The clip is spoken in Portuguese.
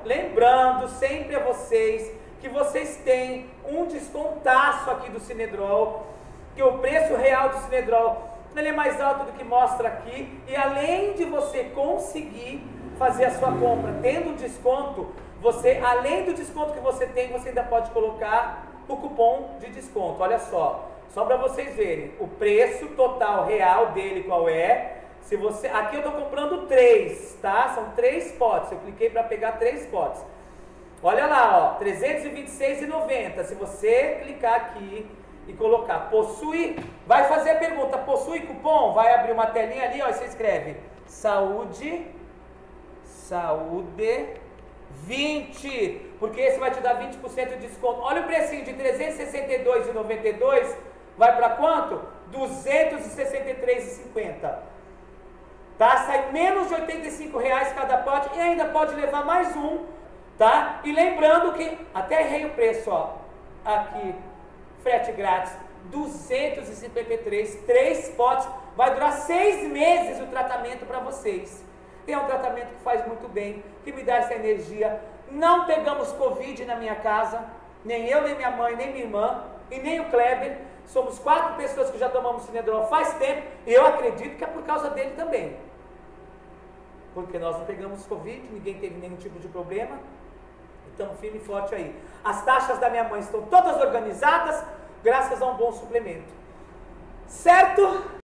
lembrando sempre a vocês que vocês têm um descontaço aqui do Sinedrol, que o preço real do Sinedrol ele é mais alto do que mostra aqui, e além de você conseguir fazer a sua compra tendo um desconto, você, além do desconto que você tem, você ainda pode colocar o cupom de desconto. Olha só para vocês verem o preço total real dele qual é. Se você, aqui eu estou comprando 3, tá? São 3 potes, eu cliquei para pegar 3 potes. Olha lá, ó, R$ 326,90. Se você clicar aqui e colocar possui, vai fazer a pergunta, possui cupom? Vai abrir uma telinha ali, ó, e você escreve saúde 20, porque esse vai te dar 20% de desconto. Olha o precinho de R$ 362,92, vai para quanto? R$ 263,50. Tá? Sai menos de R$ 85 cada pote e ainda pode levar mais um, tá? E lembrando que, até errei o preço, ó, aqui, frete grátis, 253, 3 potes, vai durar 6 meses o tratamento para vocês. É um tratamento que faz muito bem, que me dá essa energia. Não pegamos Covid na minha casa, nem eu, nem minha mãe, nem minha irmã, e nem o Kleber. Somos 4 pessoas que já tomamos Sinedrol faz tempo, e eu acredito que é por causa dele também. Porque nós não pegamos Covid, ninguém teve nenhum tipo de problema. Então, firme e forte aí. As taxas da minha mãe estão todas organizadas, graças a um bom suplemento. Certo?